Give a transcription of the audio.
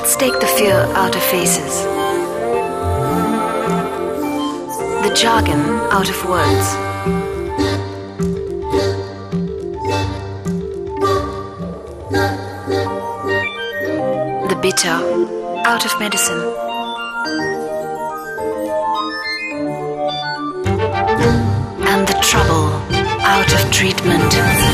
Let's take the fear out of faces, the jargon out of words, the bitter out of medicine, and the trouble out of treatment.